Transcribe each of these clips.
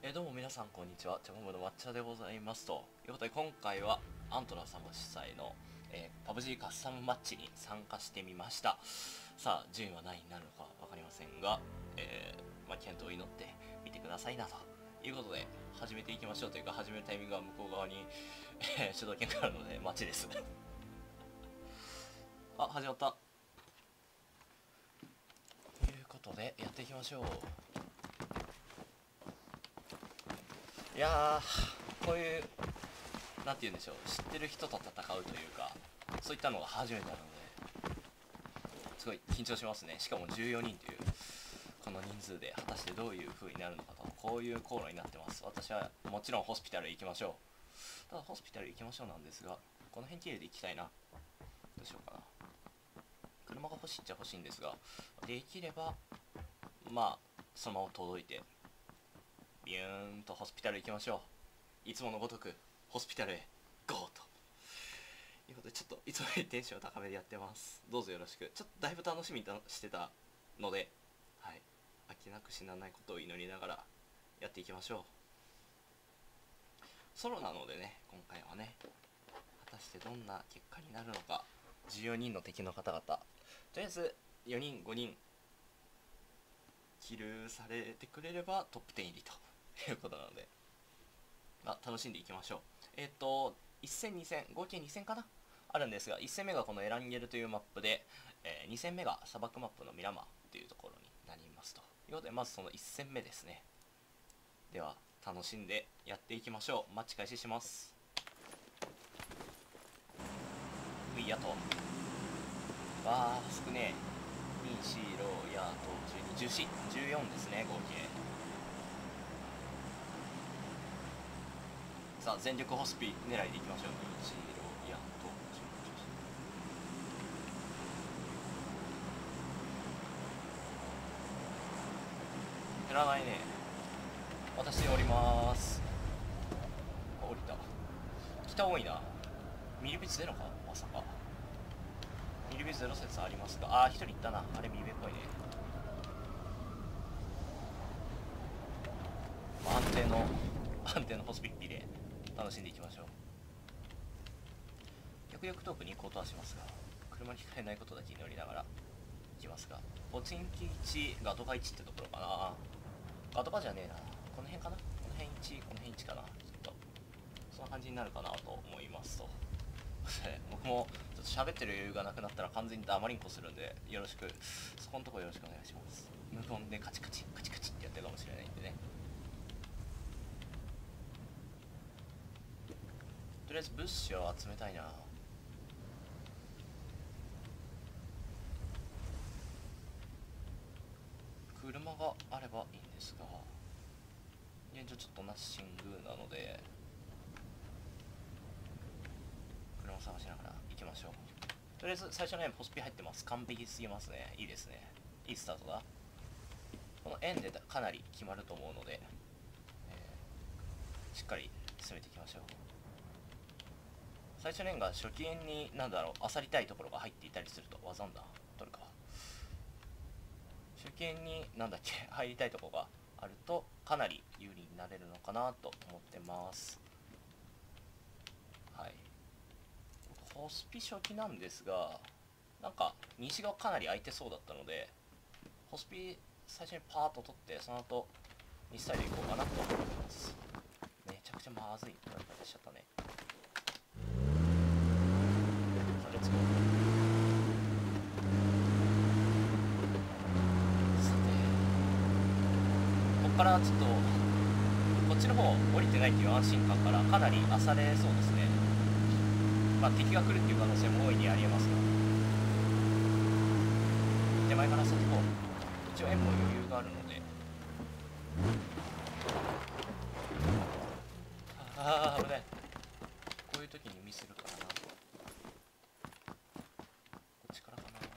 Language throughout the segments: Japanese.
どうも皆さんこんにちは、ジャムムの抹茶でございますということで、今回はアントラ様主催の、PUBG カスタムマッチに参加してみました。さあ順位は何位になるのか分かりませんが、健闘を祈ってみてくださいなということで始めていきましょう。というか、始めるタイミングは向こう側に主導権があるので待ちですあ、始まった。ということでやっていきましょう。いやー、こういうなんて言うんでしょう、知ってる人と戦うというか、そういったのが初めてなのですごい緊張しますね。しかも14人というこの人数で果たしてどういう風になるのかと、こういう口論になってます。私はもちろんホスピタルへ行きましょう。ただホスピタルへ行きましょうなんですが、この辺綺麗で行きたいな。どうしようかな。車が欲しいっちゃ欲しいんですが、できればまあそのまま届いてビューンとホスピタル行きましょう。いつものごとくホスピタルへゴーということで、ちょっといつもよりテンション高めでやってます。どうぞよろしく。ちょっとだいぶ楽しみにしてたので、はい、飽きなく死なないことを祈りながらやっていきましょう。ソロなのでね、今回はね、果たしてどんな結果になるのか。14人の敵の方々、とりあえず4人5人キルされてくれればトップ10入りということなので、楽しんでいきましょう。1戦2戦合計2戦かなあるんですが、1戦目がこのエランゲルというマップで、2戦目が砂漠マップのミラマーというところになりますということで、まずその1戦目ですね。では楽しんでやっていきましょう。マッチ開始します。ういやと少ねえ。2、4、6、やと12、14、14ですね、合計。さあ全力ホスピ狙いでいきましょう。2、4、6、やと12、減らないね。私降ります。降りた。北多いな。ミリビズゼロか、まさか。ミリビズゼロ説ありますが、1人いったな。あれミリビっぽいね。安定のホスピッピで楽しんでいきましょう。よくよく遠くに行こうとはしますが、車にひかれないことだけ祈りながら行きますが、ポチンキ1、ガトカ1ってところかな。ガトカじゃねえな。この辺かな。この辺1、この辺1かな。ちょっとそんな感じになるかなと思いますと僕もちょっと喋ってる余裕がなくなったら完全に黙りんこするんで、よろしく、そこのところよろしくお願いします。無言でカチカチカチカチってやってるかもしれないんでね。とりあえず物資を集めたいな。車があればいいんですが、現状ちょっとナッシングなので、車探しながら行きましょう。とりあえず最初の円ホスピ入ってます。完璧すぎますね。いいですね。いいスタートだ。この円でかなり決まると思うので、しっかり進めていきましょう。最初の円が初期円に漁りたいところが入っていたりすると、技んだ取るか。初期円に入りたいところがあるとかなり有利になれるのかなと思ってます。はい、ホスピ初期なんですが、なんか西側かなり空いてそうだったので、ホスピ最初にパーッと取って、その後西サイド行こうかなと思います。めちゃくちゃまずい取られ方しちゃったね。さあレッツゴー。さてここからちょっとこっちの方降りてないっていう安心感からかなり漁れそうですね。敵が来るっていう可能性も大いにありえますが、手前から先行。一応円も余裕があるので、危ない。こういう時にミスるからな。こっちからかな。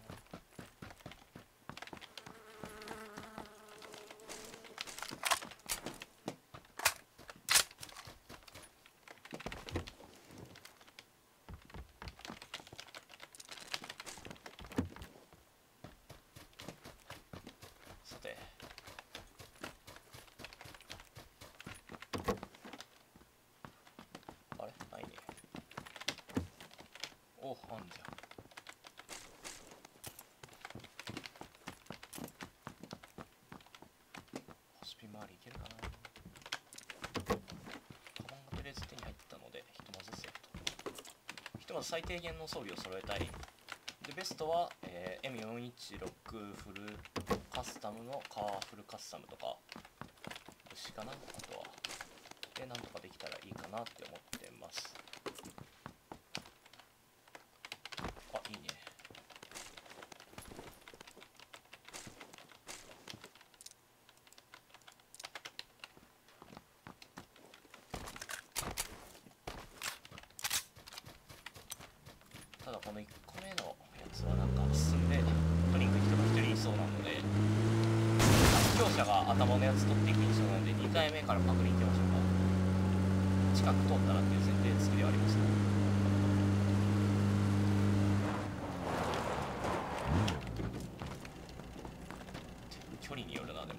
さてお、あんじゃん。ホスピ周りいけるかな。カバンがとりあえず手に入ったので、ひとまずセット。ひとまず最低限の装備を揃えたい。で、ベストは、M416 フルカスタムのカーフルカスタムとか、牛かな、あとは。で、なんとかできたらいいかなって思ってます。あ、いいね。ただこの1個目のやつはなんか進んで取りに行く人が1人いそうなので、強者が頭のやつ取っていく印象なので、2回目からパクリ行きましょうか。近く通ったらっていう前提付きではありますね。距離によるな。でも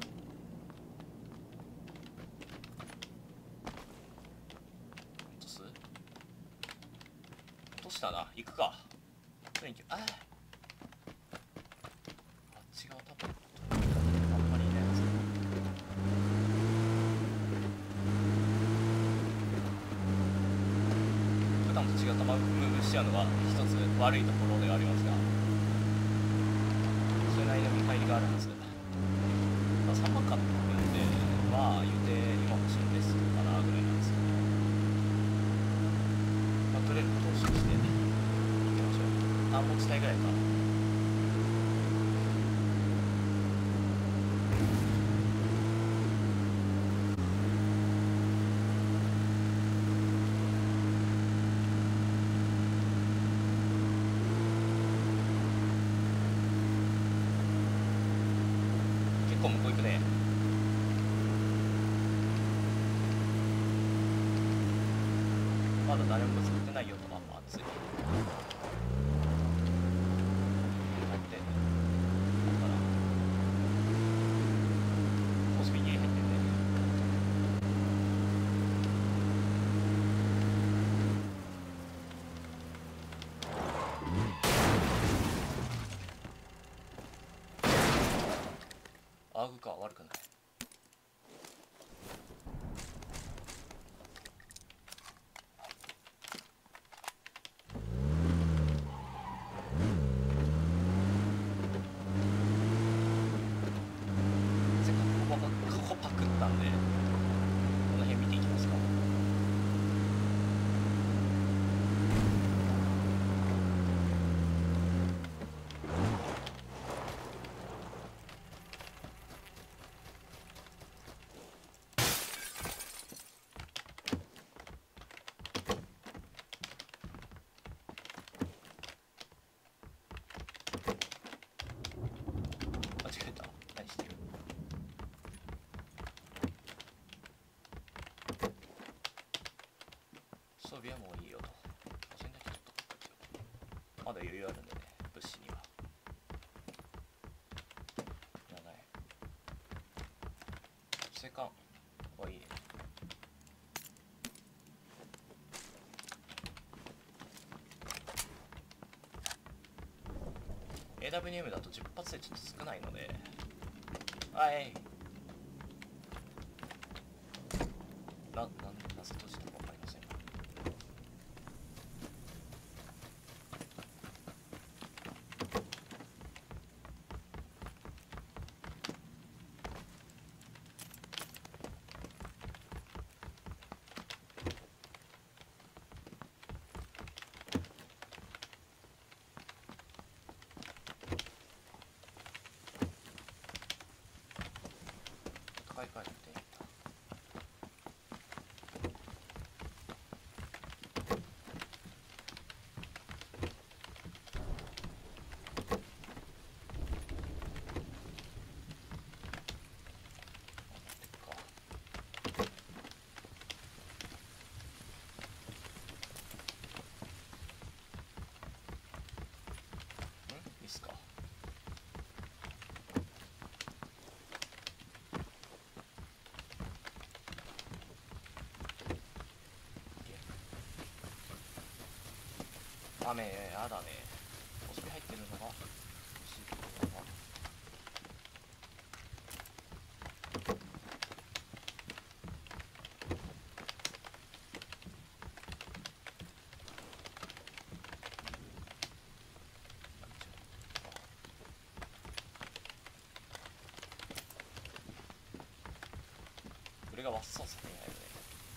落としたな。行くか。あっち側多分あんまりいないやつ。普段と違ったムーブしちゃうのが一つ悪いところではありますが、それなりの見返りがあるんです。3番買ってるんで、まあ言うて今欲しいんですかなぐらいなんですけど、まあ、とりあえず投資していきましょう。あ、持ちたいぐらいか。結構向こう行くね。まだ誰もぶつかってないよと。あ、熱い。アーグか、悪くない。せっかくここパクったんで、この辺見ていきますか。間違えた。何してる。装備はもういいよと。それだけちょっとまだ余裕あるんでね、物資には。いらない。生還はいいね。AWM だと10発でちょっと少ないので、はい。なぜ閉じたか分かりません。買い替えていった。いいっすか。 雨やだね。お尻入ってるのがこれがワッサンされないよね。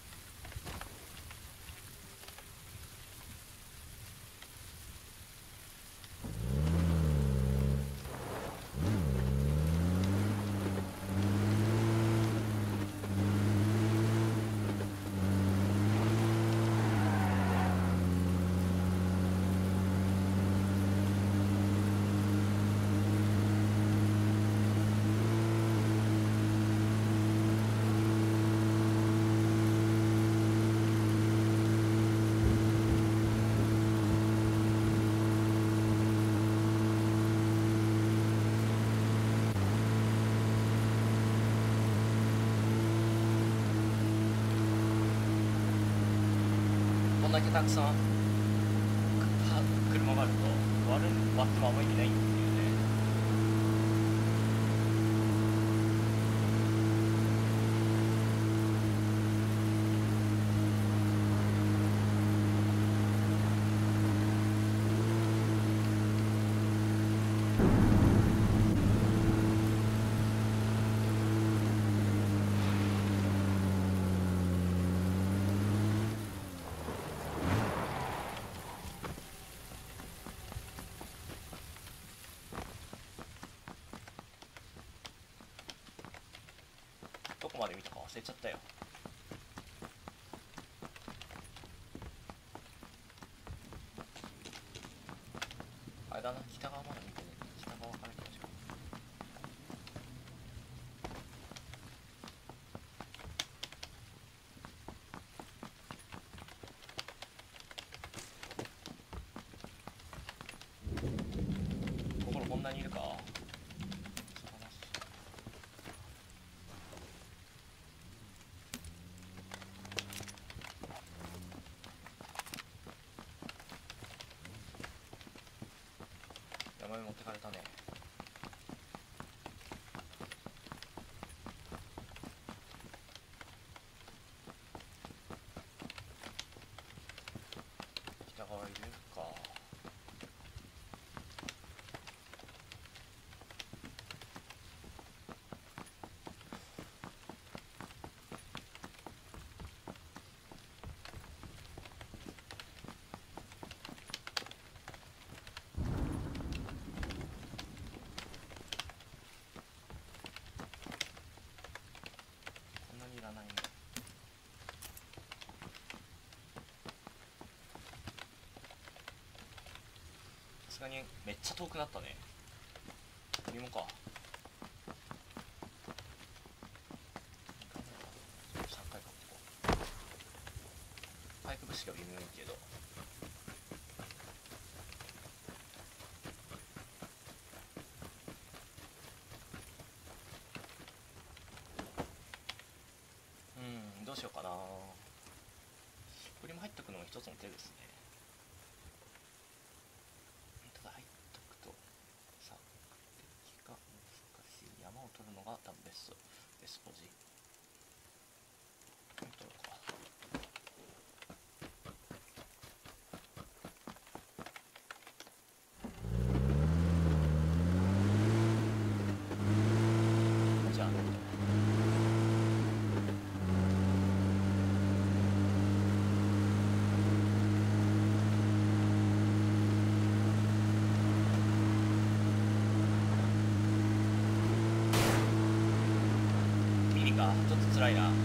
こんだけたくさん車があると割ってもあんまり意味ないんですよね。どこまで見たか忘れちゃったよ。あれだな、北側まだ見てね。北側から行きましょう。心こんなにいるか。山に持ってかれたね。北側いるか。こんなにいらないね。さすがにめっちゃ遠くなったね。鳥もか。3回かここ。パイプ節が微妙いけど。どうしようかな。これも入っとくのも一つの手ですね。ただ入っとくとさ、敵が難しい。山を取るのが多分ベスポジ。取るか。じゃあ耳か、ちょっと辛いな。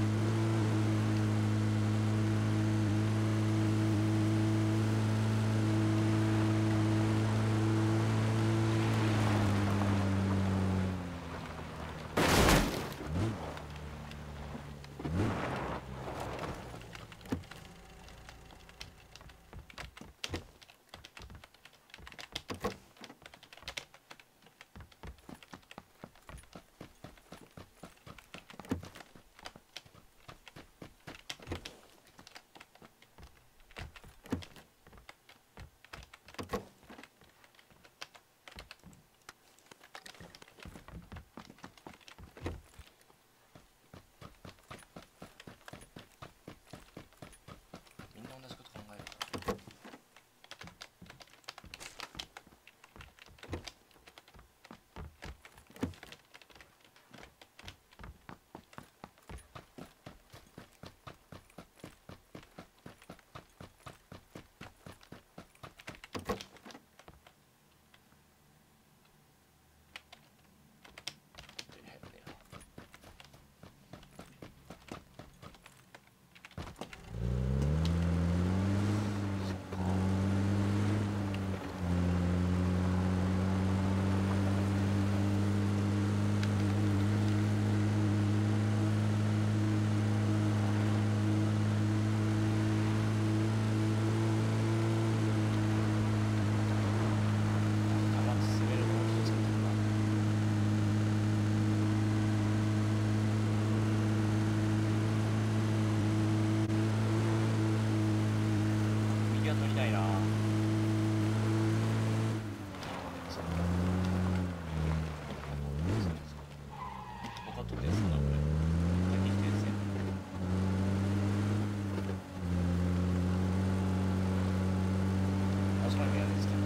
乗りたいな。僕は取ってやつかなこれ。帰ってきてるんですよ。あそこに見えるんですけど。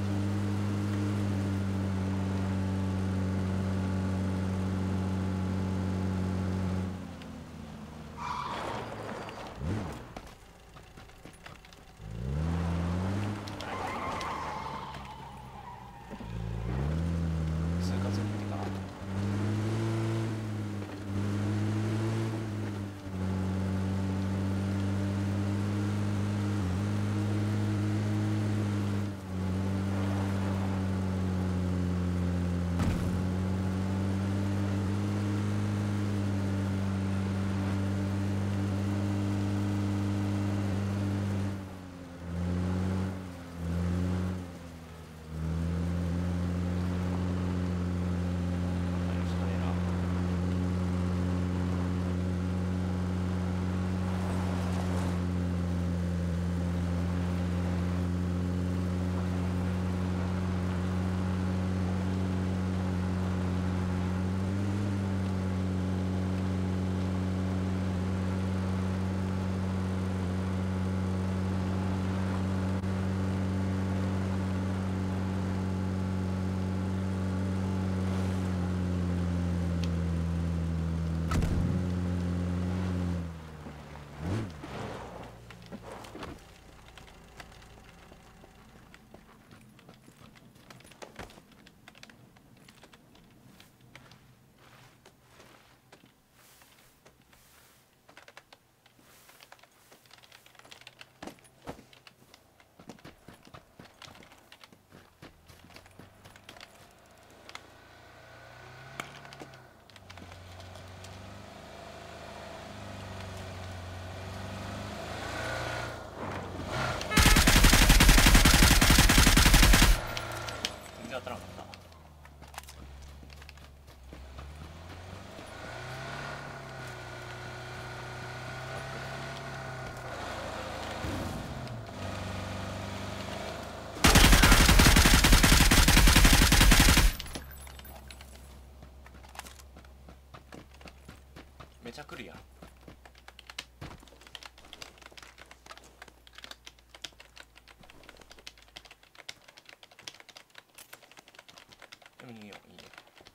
当たらなかった。めちゃくるやん。でもいいよ、いいね。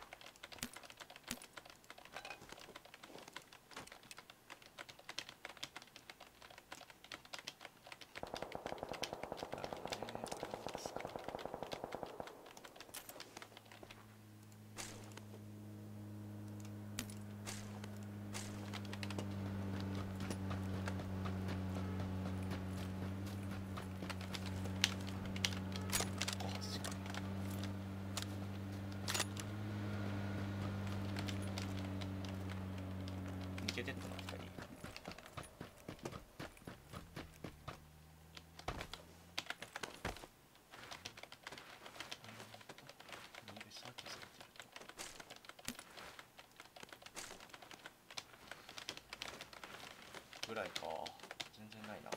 なるほどね、これはですか。5発時間。抜けてったな、2人。逃げサーチされてるぐらいか。全然ないな。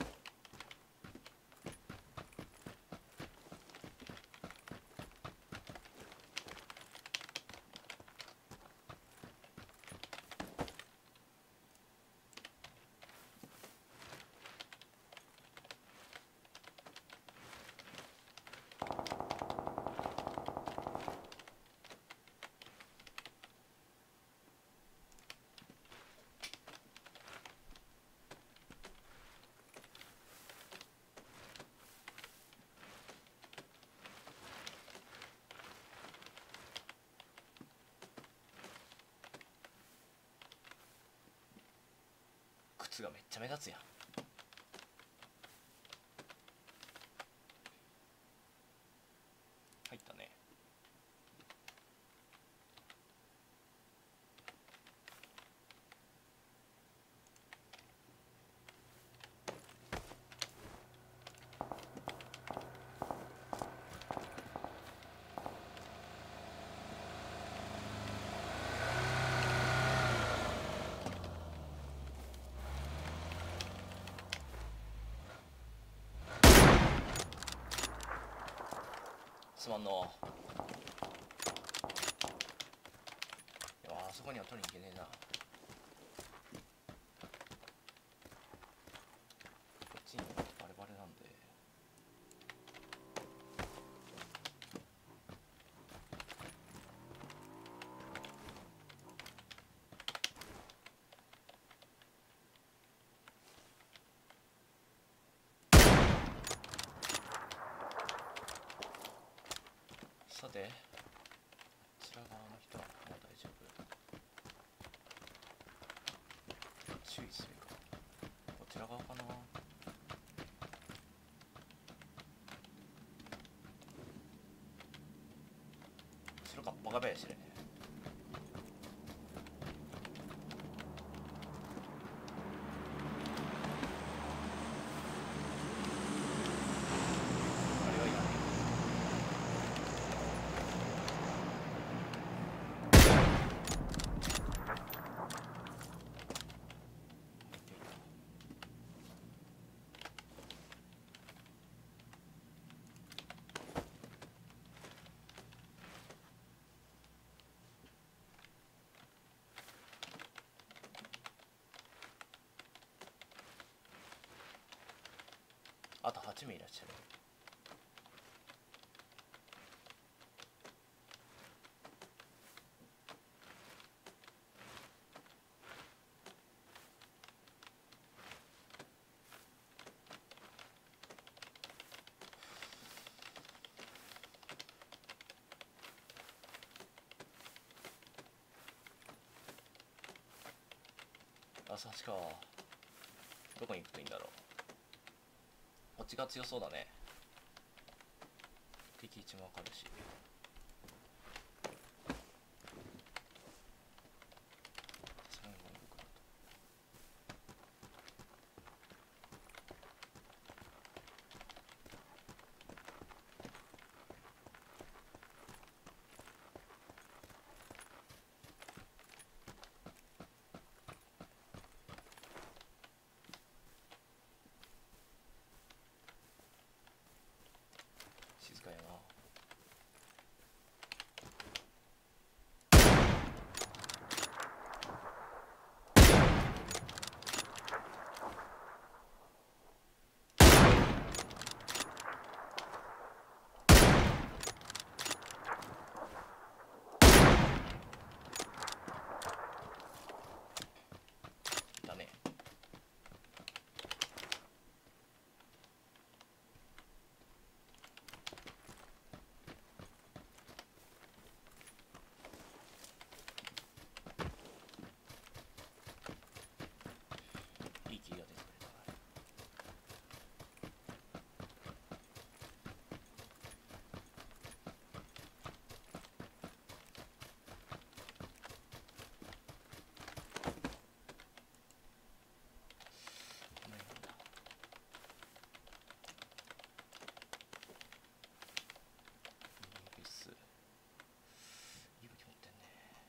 靴がめっちゃ目立つやん。入ったね。 まんの。いやあそこには取りに行けねえな。こっちにバレバレなんで。さて、こちら側の人はもう大丈夫。注意するか。こちら側かな。後ろかっぱが林で。あれはいらない。あと8名いらっしゃる。あ、そっちか。どこに行くといいんだろう。こっちが強そうだね。敵位置もわかるし。さすがにこの僕だと。静かやな。だね。いい気が出てくれた。この辺なんだ。いいです。いい武器持ってんね。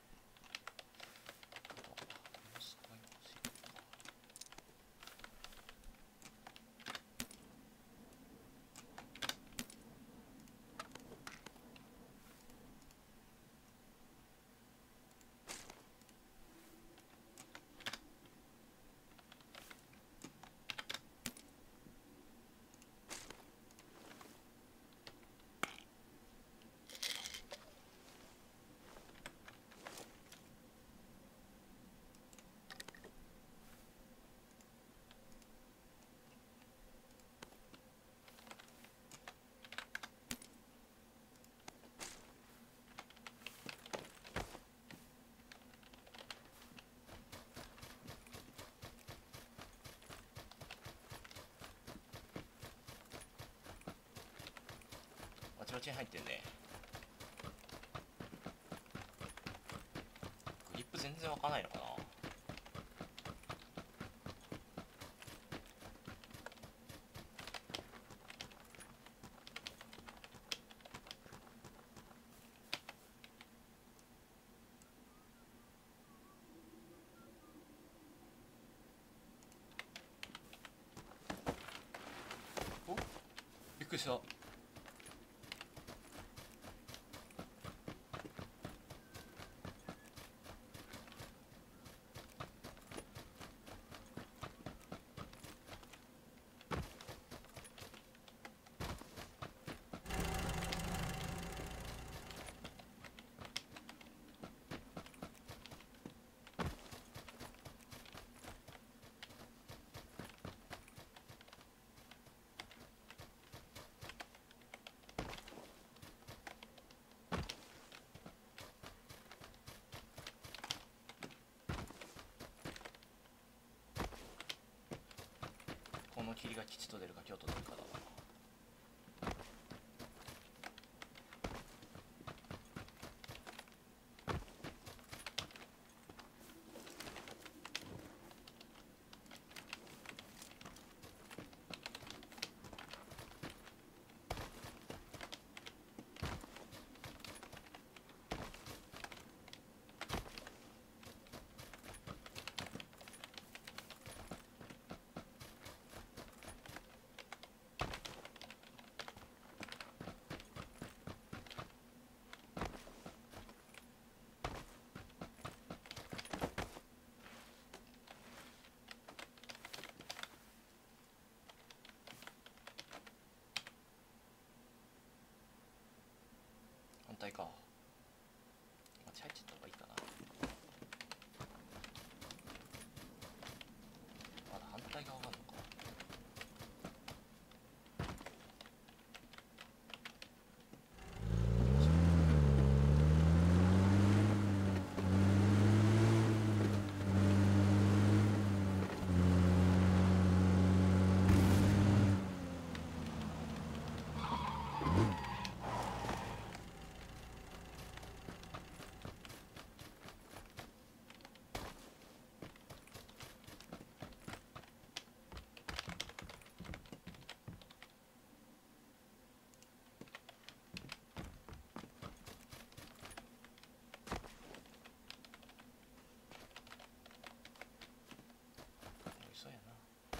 すごい欲しい。バチバチに入ってんね。グリップ全然湧かないのかな。お、びっくりした。 霧が吉と出るか京都出るかだな。反対か。間違えちゃった方がいいかな。まだ反対側があるのか。そうやな。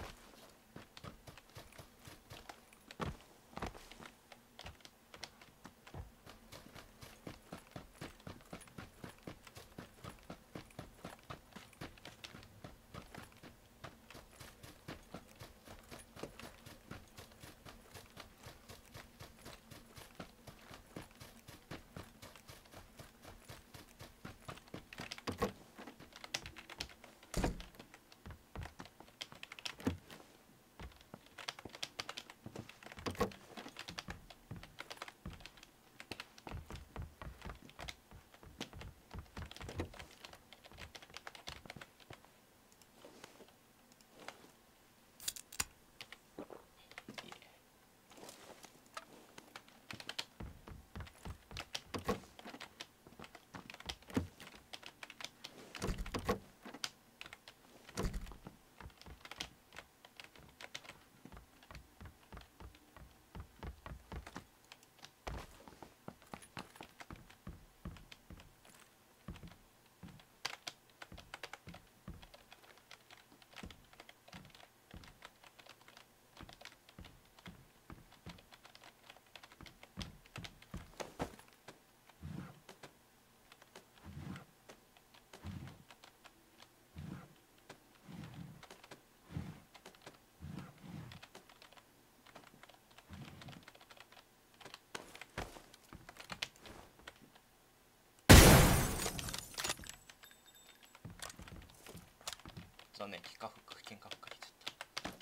残念、結果喧嘩ふっかけちゃった。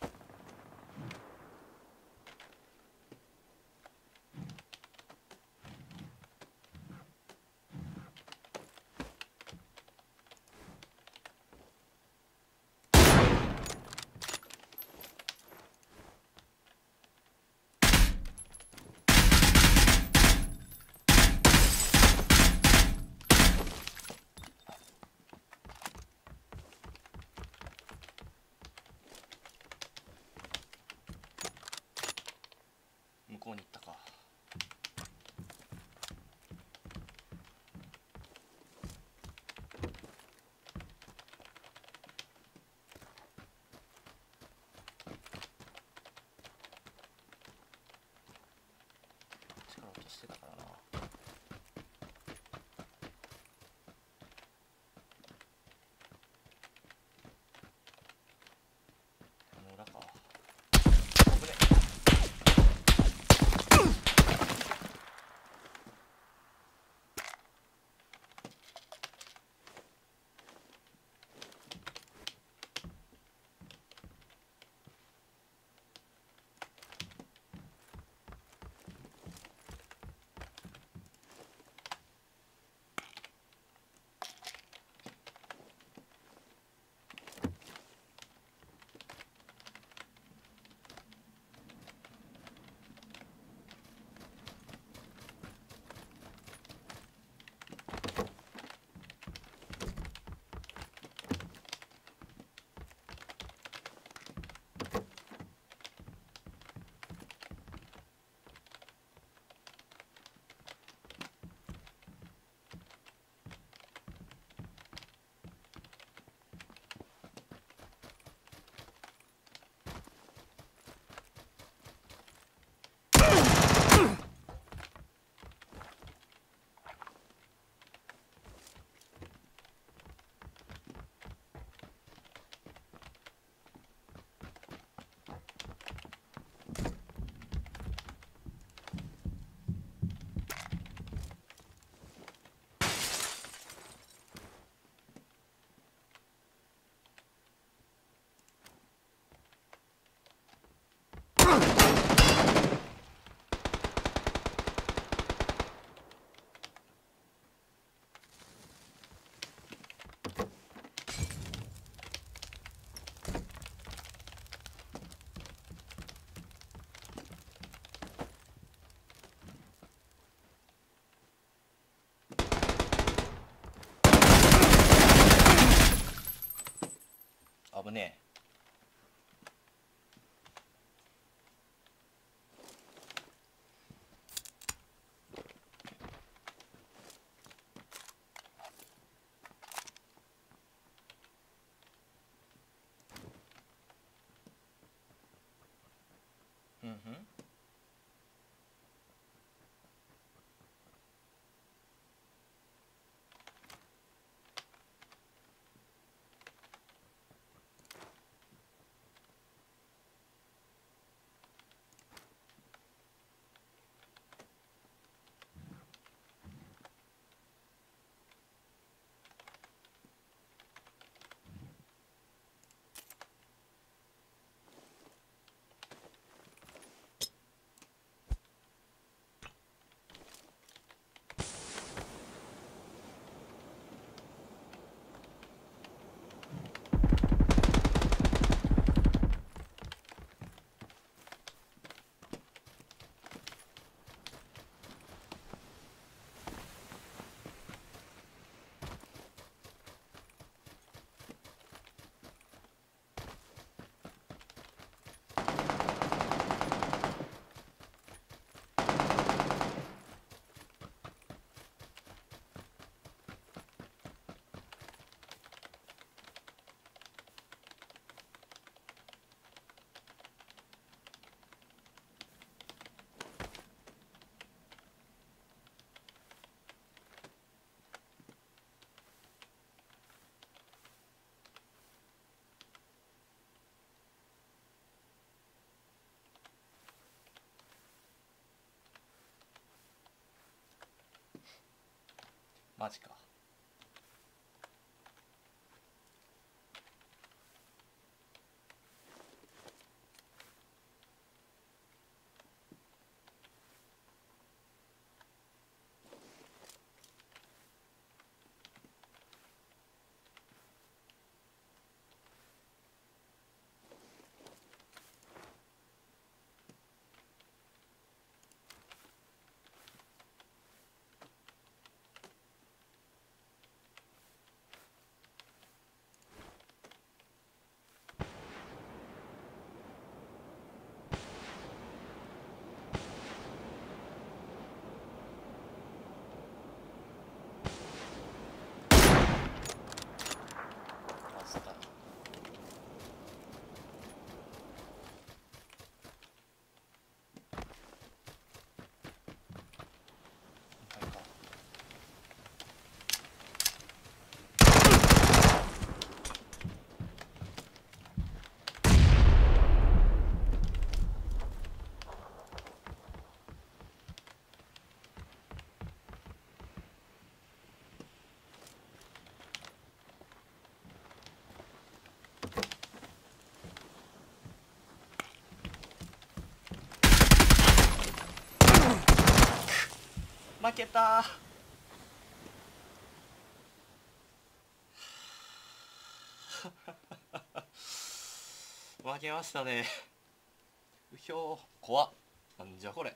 向こうに行ったか。力落としてたからな。あの裏か。危ねえ。 ふん。マジか。マスター。はいか。負けた負けましたね。うひょー、怖っ。なんじゃこれ。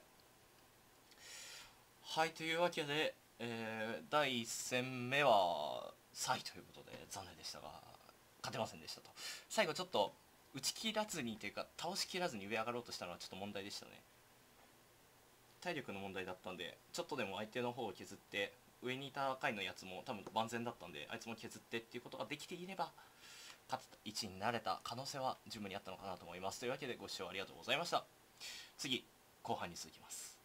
はい、というわけで、第1戦目は3位ということで残念でしたが、勝てませんでしたと。最後ちょっと打ち切らずにというか倒しきらずに上上がろうとしたのはちょっと問題でしたね。体力の問題だったんで、ちょっとでも相手の方を削って、上にいた回のやつも多分万全だったんで、あいつも削ってっていうことができていれば勝つ位置になれた可能性は十分にあったのかなと思います。というわけでご視聴ありがとうございました。次後半に続きます。